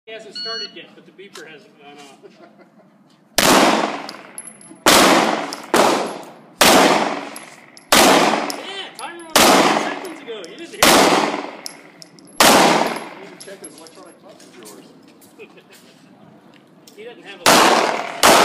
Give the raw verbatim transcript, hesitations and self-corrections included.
He hasn't started yet, but the beeper hasn't gone off. Yeah, timer went off seconds ago. You didn't hear it. You need to check his electronic clock of yours. He doesn't have a